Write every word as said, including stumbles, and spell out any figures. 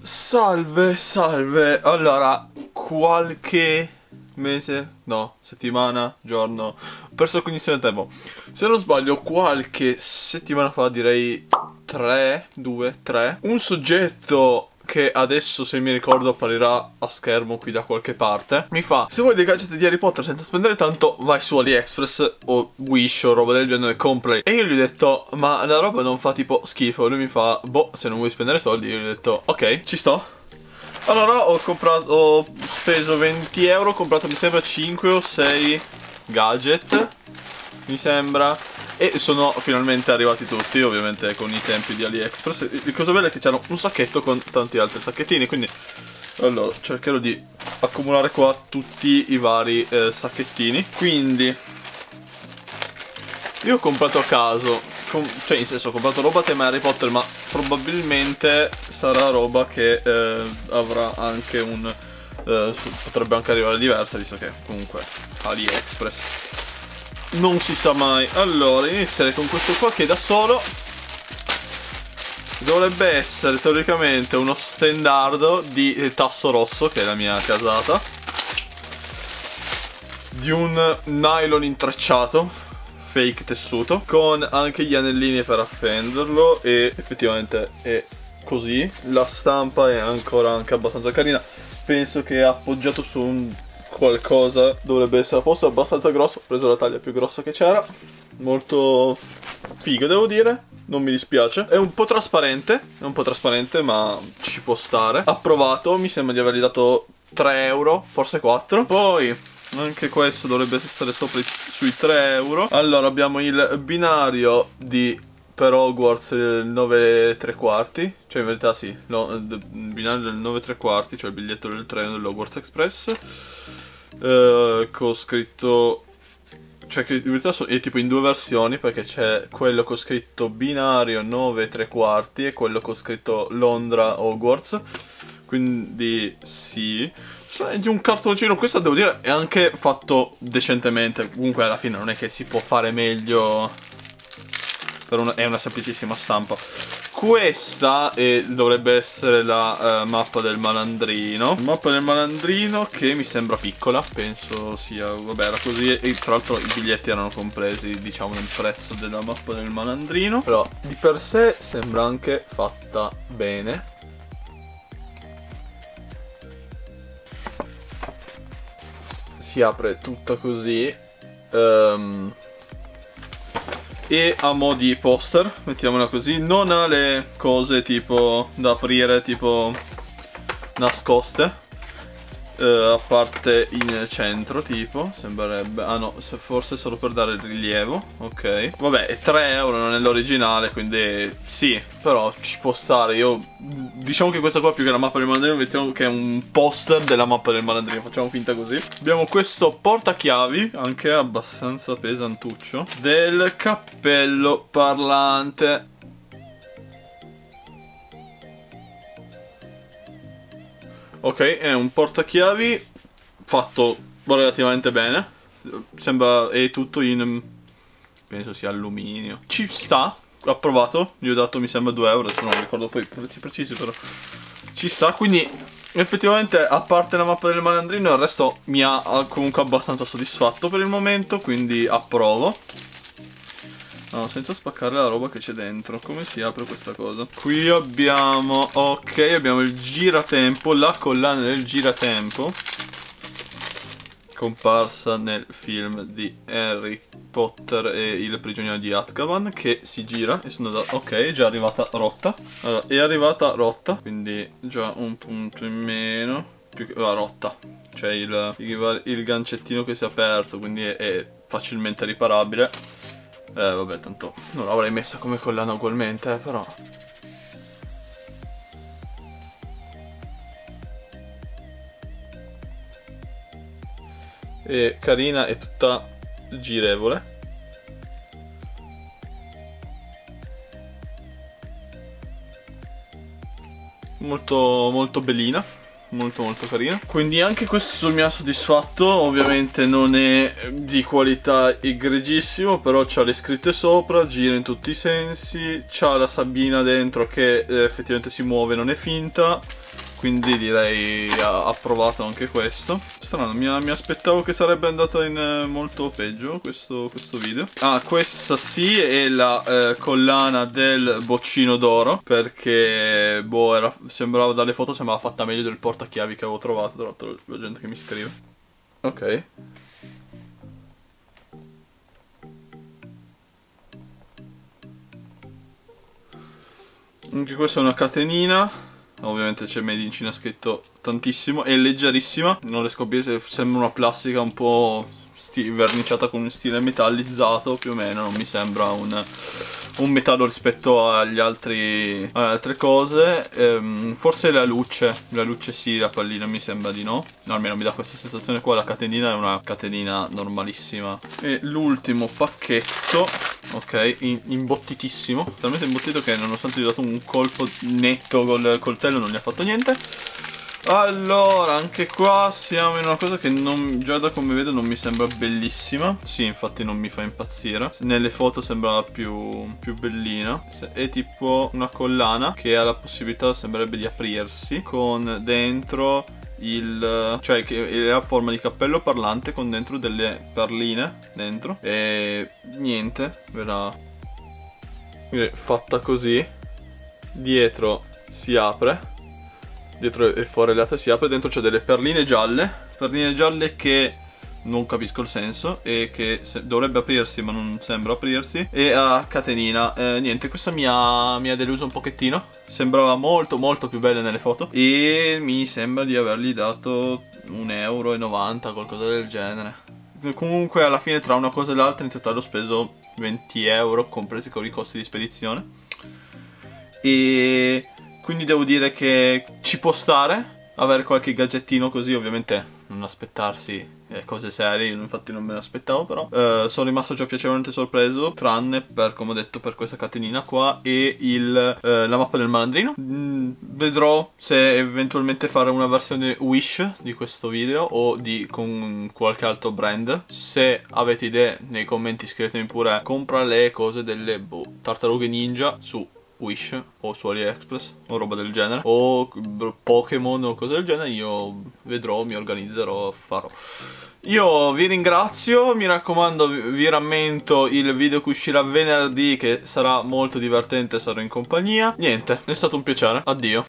Salve, salve. Allora, qualche mese, no, settimana, giorno, ho perso la cognizione del tempo. Se non sbaglio, qualche settimana fa, direi tre, due, tre, un soggetto che adesso, se mi ricordo, apparirà a schermo qui da qualche parte, mi fa: se vuoi dei gadget di Harry Potter senza spendere tanto, vai su AliExpress o Wish o roba del genere, compri. E io gli ho detto: ma la roba non fa tipo schifo? Lui mi fa: boh, se non vuoi spendere soldi. Io gli ho detto: ok, ci sto. Allora ho comprato, ho speso venti euro, ho comprato mi sembra cinque o sei gadget, mi sembra. E sono finalmente arrivati tutti, ovviamente con i tempi di AliExpress. Il cosa bello è che c'era un sacchetto con tanti altri sacchettini, quindi allora cercherò di accumulare qua tutti i vari eh, sacchettini. Quindi io ho comprato a caso, com cioè in senso ho comprato roba tema Harry Potter, ma probabilmente sarà roba che eh, avrà anche un... Eh, potrebbe anche arrivare diversa, visto che comunque AliExpress non si sa mai. Allora, inizierei con questo qua che da solo dovrebbe essere teoricamente uno stendardo di tasso rosso, che è la mia casata, di un nylon intrecciato, fake tessuto, con anche gli anellini per appenderlo, e effettivamente è così. La stampa è ancora anche abbastanza carina, penso che è appoggiato su un qualcosa, dovrebbe essere a posto, abbastanza grosso. Ho preso la taglia più grossa che c'era, molto figo devo dire, non mi dispiace. È un po' trasparente, è un po' trasparente ma ci può stare. Approvato, mi sembra di avergli dato tre euro, forse quattro. Poi anche questo dovrebbe essere sopra i, sui tre euro. Allora abbiamo il binario di per Hogwarts il nove e tre quarti, cioè in verità sì, no, il binario del nove e tre quarti, cioè il biglietto del treno dell'Hogwarts Express, eh, con scritto, cioè che in verità è tipo in due versioni, perché c'è quello con scritto binario nove e tre quarti e quello con scritto Londra Hogwarts, quindi sì. È di un cartoncino, questo devo dire è anche fatto decentemente, comunque alla fine non è che si può fare meglio. Per una, è una semplicissima stampa. Questa è, dovrebbe essere la uh, mappa del malandrino. Mappa del malandrino che mi sembra piccola, penso sia, vabbè era così. E tra l'altro i biglietti erano compresi, diciamo, nel prezzo della mappa del malandrino. Però di per sé sembra anche fatta bene. Si apre tutta così. um, E a mo' di poster, mettiamola così, non ha le cose tipo da aprire, tipo nascoste, eh, a parte in centro tipo, sembrerebbe, ah no, forse solo per dare il rilievo, ok. Vabbè, è tre euro, non è l'originale, quindi sì, però ci può stare. Io, diciamo che questa qua più che la mappa del malandrino, mettiamo che è un poster della mappa del malandrino, facciamo finta così. Abbiamo questo portachiavi, anche abbastanza pesantuccio, del cappello parlante. Ok, è un portachiavi fatto relativamente bene. Sembra, è tutto in, penso sia alluminio. Ci sta, l'ho provato, gli ho dato mi sembra due euro, adesso non ricordo poi i prezzi precisi, però ci sta. Quindi effettivamente, a parte la mappa del malandrino, il resto mi ha comunque abbastanza soddisfatto per il momento, quindi approvo. No, senza spaccare la roba che c'è dentro. Come si apre questa cosa? Qui abbiamo, ok, abbiamo il giratempo, la collana del giratempo, comparsa nel film di Harry Potter e il prigioniero di Azkaban, che si gira e sono da... ok, è già arrivata rotta. Allora, è arrivata rotta, quindi già un punto in meno. Più che... ah, rotta. C'è il, il, il gancettino che si è aperto, quindi è, è facilmente riparabile. Eh vabbè, tanto non l'avrei messa come collana ugualmente, eh, però è carina, è tutta girevole. Molto molto bellina, molto molto carina. Quindi anche questo mi ha soddisfatto. Ovviamente non è di qualità egregissimo, però c'ha le scritte sopra, gira in tutti i sensi, c'ha la sabina dentro che eh, effettivamente si muove, non è finta. quindi direi approvato anche questo. Strano, mi, mi aspettavo che sarebbe andato in eh, molto peggio questo, questo video. Ah, questa sì è la eh, collana del boccino d'oro, perché boh, era, sembrava dalle foto sembrava fatta meglio del portachiavi che avevo trovato. Tra l'altro la gente che mi scrive. Ok. Anche questa è una catenina. Ovviamente c'è Made in Cina scritto tantissimo. È leggerissima. Non riesco a capire se sembra una plastica un po' verniciata con un stile metallizzato. Più o meno non mi sembra un, un metallo rispetto agli altri, alle altre cose. ehm, Forse la luce. La luce sì, la pallina mi sembra di no. No, almeno mi dà questa sensazione qua. La catenina è una catenina normalissima. E l'ultimo pacchetto, ok, in, imbottitissimo. Talmente imbottito che nonostante gli ho dato un colpo netto col coltello non gli ha fatto niente. Allora, anche qua siamo in una cosa che non, già da come vedo non mi sembra bellissima. Sì, infatti non mi fa impazzire. Nelle foto sembrava più, più bellina. È tipo una collana che ha la possibilità, sembrerebbe, di aprirsi con dentro il, cioè che ha forma di cappello parlante con dentro delle perline dentro. E niente, verrà fatta così. Dietro si apre, dietro è forellata, si apre, dentro c'è delle perline gialle. Perline gialle che non capisco il senso e che dovrebbe aprirsi ma non sembra aprirsi. E a catenina, eh, niente, questa mi ha, mi ha deluso un pochettino. Sembrava molto molto più bella nelle foto e mi sembra di avergli dato un euro e novanta, qualcosa del genere. Comunque alla fine tra una cosa e l'altra in totale ho speso venti euro, compresi con i costi di spedizione. E quindi devo dire che ci può stare avere qualche gadgettino così, ovviamente non aspettarsi eh, cose serie, io infatti non me le aspettavo, però eh, sono rimasto già piacevolmente sorpreso, tranne per, come ho detto, per questa catenina qua e il, eh, la mappa del malandrino. Mm, vedrò se eventualmente fare una versione Wish di questo video o di con qualche altro brand. Se avete idee nei commenti scrivetemi pure, compra le cose delle boh, tartarughe ninja su Wish o su AliExpress o roba del genere, o Pokémon o cose del genere. Io vedrò, mi organizzerò, farò. Io vi ringrazio, mi raccomando, vi rammento il video che uscirà venerdì, che sarà molto divertente, sarò in compagnia. Niente, è stato un piacere, addio.